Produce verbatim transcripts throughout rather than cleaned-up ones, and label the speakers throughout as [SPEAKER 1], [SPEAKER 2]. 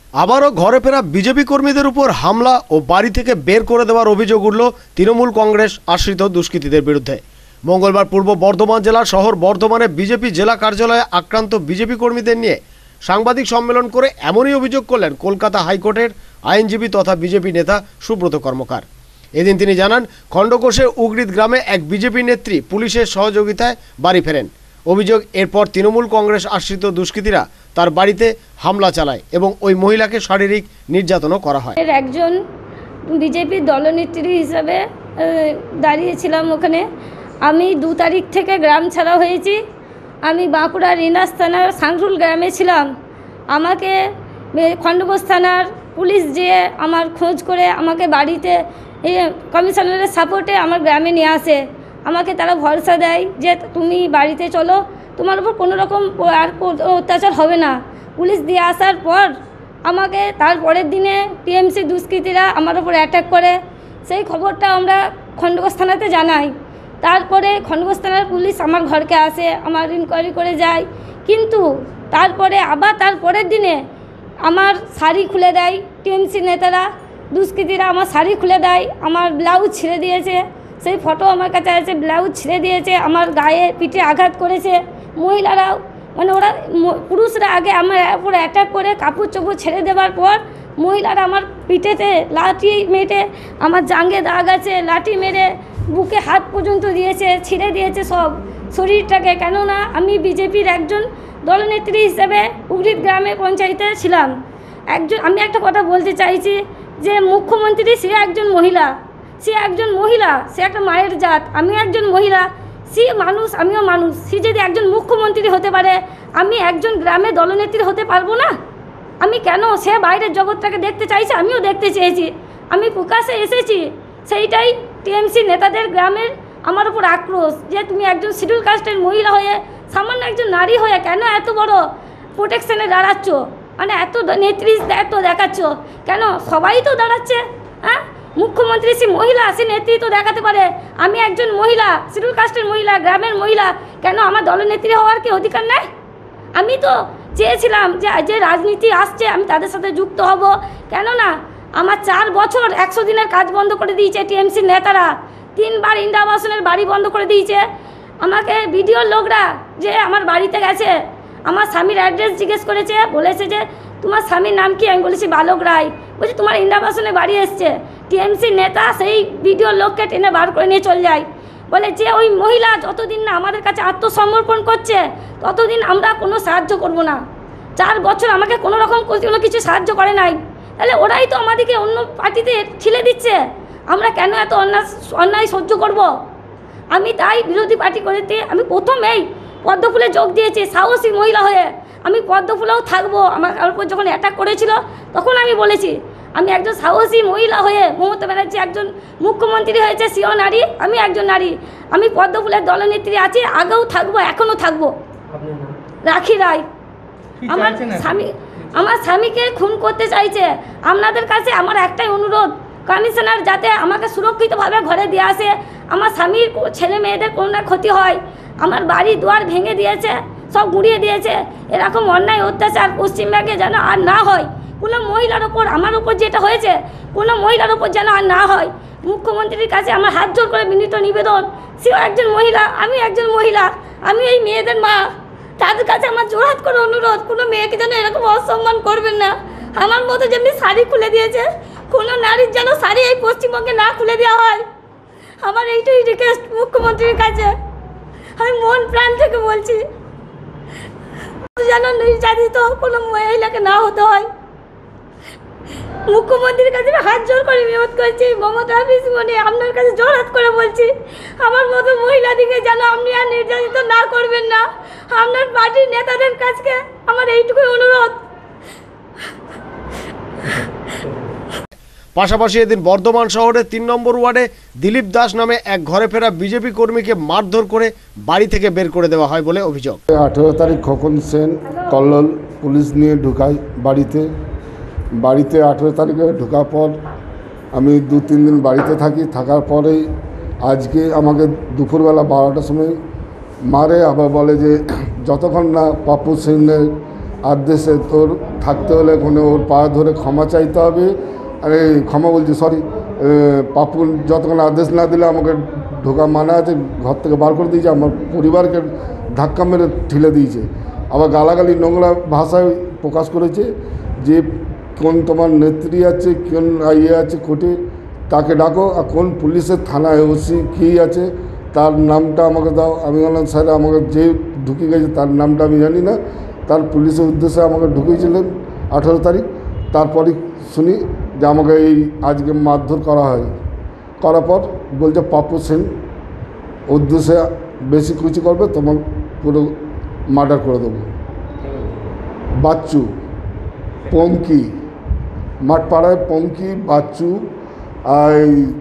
[SPEAKER 1] আবারও ঘরে ফেরা বিজেপি কর্মীদের উপর হামলা ও বাড়ি থেকে বের করে দেওয়ার অভিযোগ উঠল তৃণমূল কংগ্রেস আশ্রিত দুষ্কৃতীদের বিরুদ্ধে। মঙ্গলবার পূর্ব বর্ধমান জেলার শহর বর্ধমানে বিজেপি জেলা কার্যালয়ে আক্রান্ত বিজেপি কর্মীদের নিয়ে সাংবাদিক সম্মেলন করে এমনই অভিযোগ করলেন কলকাতা হাইকোর্টের আইনজীবী তথা বিজেপি নেতা সুব্রত কর্মকার। এদিন তিনি জানান, খণ্ডঘোষে উগরিদ গ্রামে এক বিজেপি নেত্রী পুলিশের সহযোগিতায় বাড়ি ফেরেন। অভিযোগ, এরপর তৃণমূল কংগ্রেস আশ্রিত দুষ্কৃতীরা তার বাড়িতে হামলা চালায় এবং ওই মহিলাকে শারীরিক নির্যাতনও করা হয়।
[SPEAKER 2] একজন বিজেপির দলনেত্রী হিসাবে দাঁড়িয়েছিলাম ওখানে। আমি দু তারিখ থেকে গ্রাম ছাড়া হয়েছি। আমি বাঁকুড়া রিনাস থানার সাংরুল গ্রামে ছিলাম। আমাকে খণ্ডঘোষ থানার পুলিশ যেয়ে আমার খোঁজ করে আমাকে বাড়িতে কমিশনারের সাপোর্টে আমার গ্রামে নিয়ে আসে। আমাকে তারা ভরসা দেয় যে তুমি বাড়িতে চলো, তোমার উপর কোনো রকম আর অত্যাচার হবে না। পুলিশ দিয়ে আসার পর আমাকে তার পরের দিনে টিএমসি দুষ্কৃতীরা আমার উপর অ্যাটাক করে। সেই খবরটা আমরা খণ্ডঘোষ থানাতে জানাই। তারপরে খণ্ডঘোষ থানার পুলিশ আমার ঘরকে আসে, আমার ইনকোয়ারি করে যায়। কিন্তু তারপরে আবার তার পরের দিনে আমার শাড়ি খুলে দেয় টিএমসি নেতারা, দুষ্কৃতীরা আমার শাড়ি খুলে দেয়, আমার ব্লাউজ ছিঁড়ে দিয়েছে। সেই ফটো আমার কাছে আছে, ব্লাউজ ছিঁড়ে দিয়েছে, আমার গায়ে পিঠে আঘাত করেছে। মহিলারাও মানে ওরা পুরুষরা আগে আমার উপর অ্যাটাক করে কাপড় চোপড় ছেড়ে দেওয়ার পর মহিলারা আমার পিঠেতে লাঠি মেরে, আমার জাঙ্গে দাগ আছে, লাঠি মেরে বুকে হাত পর্যন্ত দিয়েছে, ছিঁড়ে দিয়েছে সব শরীরটাকে। কেননা আমি বিজেপির একজন দলনেত্রী হিসেবে উগরিদ গ্রামে পঞ্চায়েতে ছিলাম। একজন আমি একটা কথা বলতে চাইছি যে মুখ্যমন্ত্রী সে একজন মহিলা, সে একজন মহিলা, সে একটা মায়ের জাত। আমি একজন মহিলা, সে মানুষ, আমিও মানুষ। সে যদি একজন মুখ্যমন্ত্রী হতে পারে, আমি একজন গ্রামে দলনেত্রী হতে পারবো না? আমি কেন? সে বাইরের জগৎটাকে দেখতে চাইছে, আমিও দেখতে চেয়েছি। আমি প্রকাশ্যে এসেছি, সেইটাই টিএমসি নেতাদের গ্রামের আমার উপর আক্রোশ যে তুমি একজন শিডিউল কাস্টের মহিলা হয়ে, সামান্য একজন নারী হয়ে কেন এত বড় প্রোটেকশনে দাঁড়াচ্ছ? মানে এত নেত্রী এত দেখাচ্ছ কেন? সবাই তো দাঁড়াচ্ছে। হ্যাঁ, মুখ্যমন্ত্রী সে মহিলা, সে নেতৃত্ব দেখাতে পারে। আমি একজন মহিলা, শিডিউল কাস্টের মহিলা, গ্রামের মহিলা, কেন আমার দলনেত্রী হওয়ার কি অধিকার নেই? আমি তো চেয়েছিলাম যে যে রাজনীতি আসছে আমি তাদের সাথে যুক্ত হব। কেননা আমার চার বছর একশো দিনের কাজ বন্ধ করে দিয়েছে টিএমসির নেতারা। তিনবার ইন্দিরা আবাসনের বাড়ি বন্ধ করে দিয়েছে। আমাকে ভিডিওর লোকরা যে আমার বাড়িতে গেছে, আমার স্বামীর অ্যাড্রেস জিজ্ঞেস করেছে, বলেছে যে তোমার স্বামীর নাম কি? আমি বলেছি বালক রায়। বলছি তোমার ইন্দিরা আবাসনে বাড়ি এসছে। টিএমসি নেতা সেই ভিডিওর লোককে টেনে বার করে নিয়ে চলে যায়। বলে যে ওই মহিলা যতদিন না আমাদের কাছে আত্মসমর্পণ করছে ততদিন আমরা কোনো সাহায্য করব না। চার বছর আমাকে কোনো রকম কোনো কিছু সাহায্য করে নাই। তাহলে ওরাই তো আমাদেরকে অন্য পার্টিতে ঠেলে দিচ্ছে। আমরা কেন এত অন্যায় অন্যায় সহ্য করব? আমি তাই বিরোধী পার্টি করতে আমি প্রথমেই পদ্মফুলে যোগ দিয়েছি, সাহসী মহিলা হয়ে। আমি পদ্মফুলেও থাকবো। আমার উপর যখন অ্যাটাক করেছিল তখন আমি বলেছি আমি একজন সাহসী মহিলা হয়ে, মমতা ব্যানার্জি একজন মুখ্যমন্ত্রী হয়েছে, সেও নারী, আমি একজন নারী। আমি পদ্মফুলের দলনেত্রী আছি, আগেও থাকবো, এখনও থাকবো। রাখি রায় আমার স্বামী, আমার স্বামীকে খুন করতে চাইছে। আপনাদের কাছে আমার একটাই অনুরোধ, কমিশনার যাতে আমাকে সুরক্ষিতভাবে ঘরে দিয়ে আসে। আমার স্বামীর ছেলে মেয়েদের কোনো না ক্ষতি হয়। আমার বাড়ি দুয়ার ভেঙে দিয়েছে, সব গুঁড়িয়ে দিয়েছে। এরকম অন্যায় অত্যাচার পশ্চিমবঙ্গে যেন আর না হয়। কোনো মহিলার ওপর, আমার ওপর যেটা হয়েছে, কোনো মহিলার ওপর যেন আর না হয়। মুখ্যমন্ত্রীর কাছে আমার হাত জোর করে বিনীত নিবেদন, সেও একজন মহিলা, আমি একজন মহিলা, আমি এই মেয়েদের মা। তাদের কাছে আমার জোরহাত করে অনুরোধ, কোনো মেয়েকে যেন এরকম অসম্মান করবেন না। আমার মতো যেমনি শাড়ি খুলে দিয়েছে, কোনো নারীর যেন শাড়ি এই পশ্চিমবঙ্গে না খুলে দেওয়া হয়। আমার এইটাই রিকোয়েস্ট মুখ্যমন্ত্রীর কাছে। আমি মন প্রাণ থেকে বলছি যেন নির্যাতিত কোনো মহিলাকে না হতে হয়। মুখ্যমন্ত্রীর কাছে হাত জোর করে অনুরোধ করছি, মমতা মনে আপনার কাছে জোর হাত করে বলছি, আমার মতো মহিলাদিকে যেন আপনি আর নির্যাতিত না করবেন না। আপনার পার্টির নেতাদের কাছে আমার এইটুকুই অনুরোধ।
[SPEAKER 1] পাশাপাশি এদিন বর্ধমান শহরের তিন নম্বর ওয়ার্ডে দিলীপ দাস নামে এক ঘরে ফেরা বিজেপি কর্মীকে মারধর করে বাড়ি থেকে বের করে দেওয়া হয় বলে অভিযোগ।
[SPEAKER 3] আঠেরো তারিখ খোকন সেন কল্লোল পুলিশ নিয়ে ঢুকায় বাড়িতে। বাড়িতে আঠেরো তারিখে ঢোকার পর আমি দু তিন দিন বাড়িতে থাকি। থাকার পরেই আজকে আমাকে দুপুরবেলা বারোটার সময় মারে। আবার বলে যে যতক্ষণ না পাপ্পু সেনের আর দেশে তোর থাকতে হলে ওখানে ওর পা ধরে ক্ষমা চাইতে হবে। আরে ক্ষমা বলছি সরি, পাপুন যতক্ষণ আদেশ না দিলে আমাকে ঢোকা মানা আছে, ঘর থেকে বার করে দিয়েছে, আমার পরিবারকে ধাক্কা মেরে ঠেলে দিয়েছে, আবার গালাগালি নোংরা ভাষায় প্রকাশ করেছে যে কোন তোমার নেত্রী আছে, কোন ইয়ে আছে কোর্টে তাকে ডাকো, আর কোন পুলিশের থানায় ওসি কী আছে তার নামটা আমাকে দাও। আমি বললাম স্যার আমাকে যে ঢুকে গেছে তার নামটা আমি জানি না, তার পুলিশের উদ্দেশ্যে আমাকে ঢুকিয়েছিলেন আঠেরো তারিখ। তারপরে শুনি যে আমাকে এই আজকে মারধর করা হয়, করার পর বলছে পাপু সেন উদ্দেশ্যে বেশি কিছু করবে তোমার পুরো মার্ডার করে দেবো। বাচ্চু, পঙ্কি, মাঠপাড়ায় পঙ্কি, বাচ্চু, আর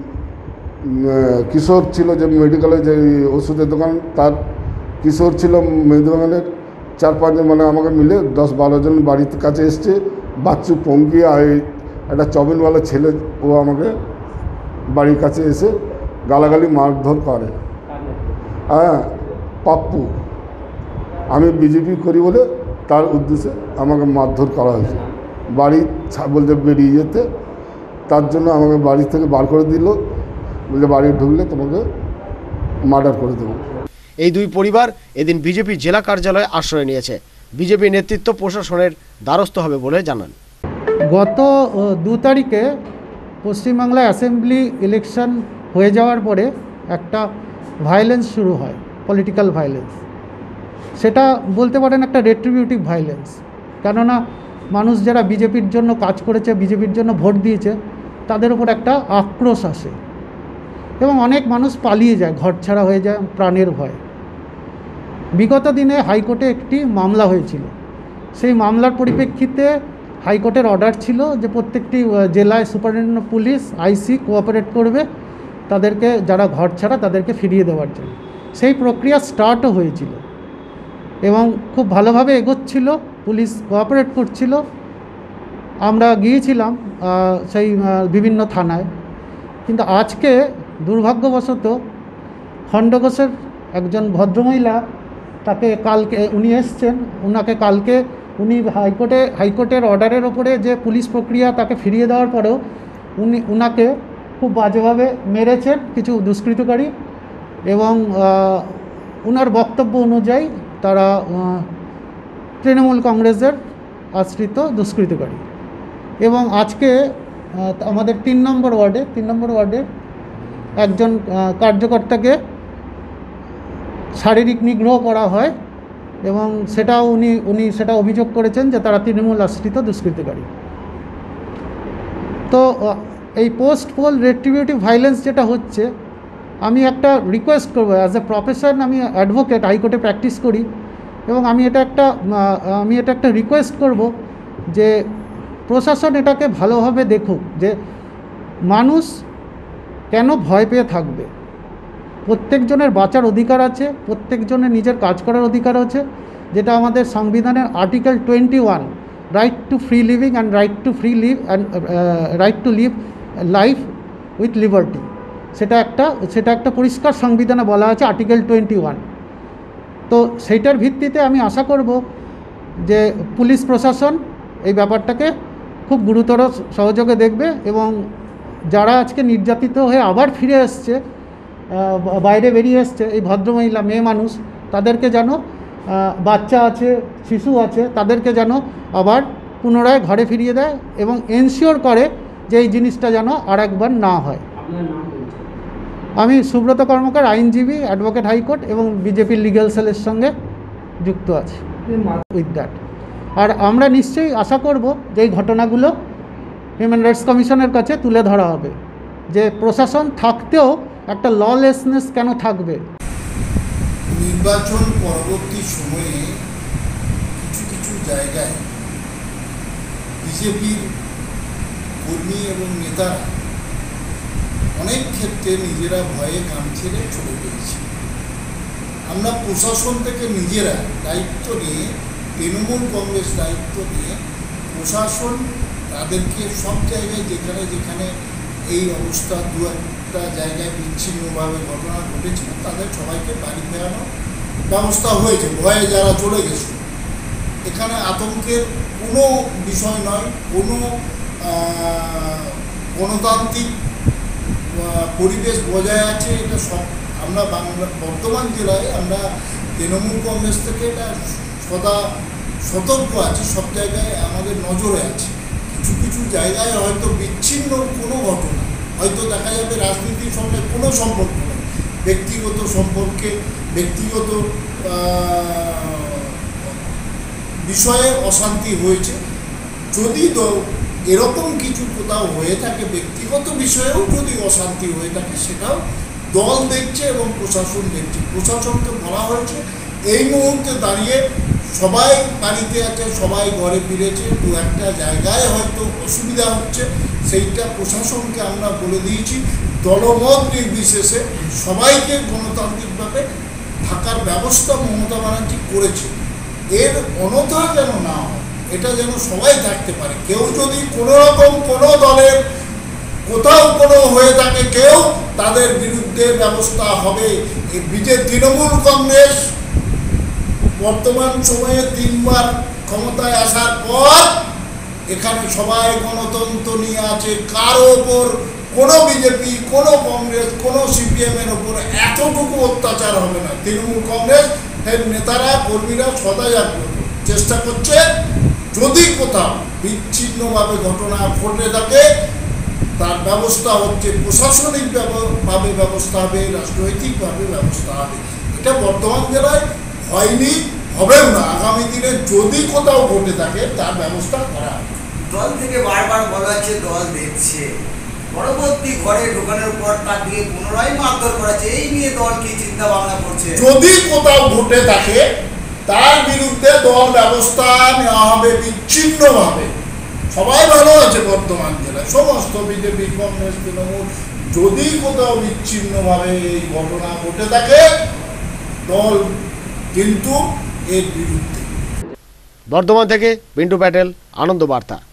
[SPEAKER 3] কিশোর ছিল যে মেডিকেলে যে ওষুধের দোকান, তার কিশোর ছিল মেদিবাগানের, চার পাঁচজন মানে আমাকে মিলে দশ বারো জন বাড়ির কাছে এসছে। বাচ্চু, পঙ্কি আর একটা চবিনওয়ালা ছেলে, ও আমাকে বাড়ির কাছে এসে গালাগালি মারধর করে। হ্যাঁ, পাপ্পু, আমি বিজেপি করি বলে তার উদ্দেশ্যে আমাকে মারধর করা হয়েছে, বাড়ি বলতে বেরিয়ে যেতে, তার জন্য আমাকে বাড়ি থেকে বার করে দিল, বলতে বাড়ি ঢুকলে তোমাকে মার্ডার করে দেবো।
[SPEAKER 1] এই দুই পরিবার এদিন বিজেপি জেলা কার্যালয়ে আশ্রয় নিয়েছে। বিজেপি নেতৃত্ব প্রশাসনের দ্বারস্থ হবে বলে জানান।
[SPEAKER 4] গত দু তারিখে পশ্চিমবাংলায় অ্যাসেম্বলি ইলেকশন হয়ে যাওয়ার পরে একটা ভায়োলেন্স শুরু হয়, পলিটিক্যাল ভায়োলেন্স। সেটা বলতে পারেন একটা রেট্রিবিউটিভ ভায়োলেন্স, কেননা মানুষ যারা বিজেপির জন্য কাজ করেছে, বিজেপির জন্য ভোট দিয়েছে, তাদের উপর একটা আক্রোশ আসে এবং অনেক মানুষ পালিয়ে যায়, ঘরছাড়া হয়ে যায় প্রাণের ভয়। বিগত দিনে হাইকোর্টে একটি মামলা হয়েছিল, সেই মামলার পরিপ্রেক্ষিতে হাইকোর্টের অর্ডার ছিল যে প্রত্যেকটি জেলায় superintendent of police, IC cooperate করবে তাদেরকে, যারা ঘর ছাড়া তাদেরকে ফিরিয়ে দেওয়ার জন্য। সেই প্রক্রিয়া স্টার্টও হয়েছিল এবং খুব ভালোভাবে এগোচ্ছিল, পুলিশ কোঅপারেট করছিল। আমরা গিয়েছিলাম সেই বিভিন্ন থানায়, কিন্তু আজকে দুর্ভাগ্যবশত খণ্ডঘোষের একজন ভদ্রমহিলা, তাকে কালকে উনি এসছেন, ওনাকে কালকে উনি হাইকোর্টে হাইকোর্টের অর্ডারের ওপরে যে পুলিশ প্রক্রিয়া তাকে ফিরিয়ে দেওয়ার পরেও উনি ওনাকে খুব বাজেভাবে মেরেছেন কিছু দুষ্কৃতকারী, এবং ওনার বক্তব্য অনুযায়ী তারা তৃণমূল কংগ্রেসের আশ্রিত দুষ্কৃতকারী। এবং আজকে আমাদের তিন নম্বর ওয়ার্ডে তিন নম্বর ওয়ার্ডে একজন কার্যকর্তাকে শারীরিক নিগ্রহ করা হয় এবং সেটাও উনি উনি সেটা অভিযোগ করেছেন যে তারা তৃণমূল আশ্রিত দুষ্কৃতকারী। তো এই পোস্ট পোল রেট্রিবিউটিভ ভায়োলেন্স যেটা হচ্ছে, আমি একটা রিকোয়েস্ট করবো, অ্যাজ এ প্রফেশন আমি অ্যাডভোকেট, হাইকোর্টে প্র্যাকটিস করি, এবং আমি এটা একটা আমি এটা একটা রিকোয়েস্ট করব যে প্রশাসন এটাকে ভালোভাবে দেখুক, যে মানুষ কেন ভয় পেয়ে থাকবে। প্রত্যেকজনের বাঁচার অধিকার আছে, প্রত্যেকজনের নিজের কাজ করার অধিকার আছে, যেটা আমাদের সংবিধানের article twenty one, right to free living and right to free live and right to live life with liberty, সেটা একটা সেটা একটা পরিষ্কার সংবিধানে বলা আছে, আর্টিকেল টোয়েন্টি ওয়ান। তো সেইটার ভিত্তিতে আমি আশা করব যে পুলিশ প্রশাসন এই ব্যাপারটাকে খুব গুরুতর সহযোগে দেখবে, এবং যারা আজকে নির্যাতিত হয়ে আবার ফিরে এসছে, বাইরে বেরিয়ে এসছে, এই ভদ্রমহিলা মেয়ে মানুষ, তাদেরকে যেন, বাচ্চা আছে, শিশু আছে, তাদেরকে যেন আবার পুনরায় ঘরে ফিরিয়ে দেয় এবং এনশিওর করে যে এই জিনিসটা যেন আর একবার না হয়। আমি সুব্রত কর্মকার, আইনজীবী, অ্যাডভোকেট হাইকোর্ট এবং বিজেপির লিগ্যাল সেলের সঙ্গে যুক্ত আছি উইথ দ্যাট। আর আমরা নিশ্চয়ই আশা করব যে এই ঘটনাগুলো হিউম্যান রাইটস কমিশনের কাছে তুলে ধরা হবে, যে প্রশাসন থাকতেও একটা ললেসনেস কেন থাকবে।
[SPEAKER 5] নির্বাচন পরবর্তী সময়ে কিছু কিছু জায়গায় বিজেপির কর্মী এবং নেতারা অনেক ক্ষেত্রে নিজেরা ভয়ে কান ছেড়ে চলে গিয়েছে। আমরা প্রশাসন থেকে নিজেরা দায়িত্ব নিয়ে, তৃণমূল কংগ্রেস দায়িত্ব নিয়ে, প্রশাসন তাদেরকে সব জায়গায় যেখানে যেখানে এই অবস্থা, দু একটা জায়গায় বিচ্ছিন্নভাবে ঘটনা ঘটেছিল, তাদের সবাইকে বাড়ি ফেরানোর ব্যবস্থা হয়েছে, ভয়ে যারা চলে গেছে। এখানে আতঙ্কের কোনো বিষয় নয়, কোনো গণতান্ত্রিক পরিবেশ বজায় আছে। এটা সব আমরা বাংলা বর্ধমান জেলায় আমরা তৃণমূল কংগ্রেস থেকে এটা সদা সতর্ক আছে, সব জায়গায় আমাদের নজরে আছে। কিছু কিছু জায়গায় হয়তো বিচ্ছিন্ন কোনো ঘটনা, হয়তো দেখা যাবে রাজনীতির সঙ্গে কোনো সম্পর্ক নেই, ব্যক্তিগত সম্পর্কে ব্যক্তিগত বিষয়ে অশান্তি হয়েছে। যদি এরকম কিছু কোথাও হয়ে থাকে, ব্যক্তিগত বিষয়েও যদি অশান্তি হয়ে থাকে, সেটাও দল দেখছে এবং প্রশাসন দেখছে। প্রশাসনকে বলা হয়েছে এই মুহূর্তে দাঁড়িয়ে সবাই বাড়িতে আছে, সবাই ঘরে ফিরেছে, দু একটা জায়গায় হয়তো অসুবিধা হচ্ছে, সেইটা প্রশাসনকে আমরা বলে দিয়েছি। দলমত নির্বিশেষে সবাইকে গণতান্ত্রিকভাবে থাকার ব্যবস্থা মমতা ব্যানার্জি করেছে। এর অনথা যেন না হয়, এটা যেন সবাই থাকতে পারে। কেউ যদি কোনো রকম কোনো দলের কোথাও কোনো হয়ে থাকে, কেউ তাদের বিরুদ্ধে ব্যবস্থা হবে। এই বিজেপি তৃণমূল কংগ্রেস বর্তমান সময়ে তিনবার ক্ষমতায় আসার পর এখানে সবাই গণতন্ত্র নিয়ে আছে। কারো ওপর কোনো বিজেপি, কোনো কংগ্রেস, কোনো সিপিএমের ওপর এতটুকু অত্যাচার হবে না। তৃণমূল কংগ্রেস এর নেতারা কর্মীরা সদা জাগ্রত চেষ্টা করছে, যদি কোথাও বিচ্ছিন্নভাবে ঘটনা ঘটে থাকে তার ব্যবস্থা হচ্ছে, প্রশাসনিকভাবে ব্যবস্থা হবে, রাজনৈতিকভাবে ব্যবস্থা হবে। এটা বর্ধমান জেলায় হয়নি, হবেও না। আগামী দিনে যদি কোথাও ঘটে থাকে তার ব্যবস্থা করা হবে।
[SPEAKER 6] দল থেকে বারবার বলা হচ্ছে দল দেখছে, পরবর্তী ঘরে ঢোকানোর পর তার দিকে পুনরায় মারধর করেছে। এই নিয়ে দল কি চিন্তা ভাবনা করছে?
[SPEAKER 5] যদি কোথাও ঘটে থাকে তার বিরুদ্ধে দল ব্যবস্থা নেওয়া হবে বিচ্ছিন্নভাবে। সবাই ভালো আছে বর্ধমান জেলায়, সমস্ত বিজেপি, কংগ্রেস, তৃণমূল। যদি কোথাও বিচ্ছিন্নভাবে এই ঘটনা ঘটে থাকে দল কিন্তু এর বিরুদ্ধে।
[SPEAKER 1] বর্ধমান থেকে পিন্টু প্যাটেল, আনন্দ বার্তা।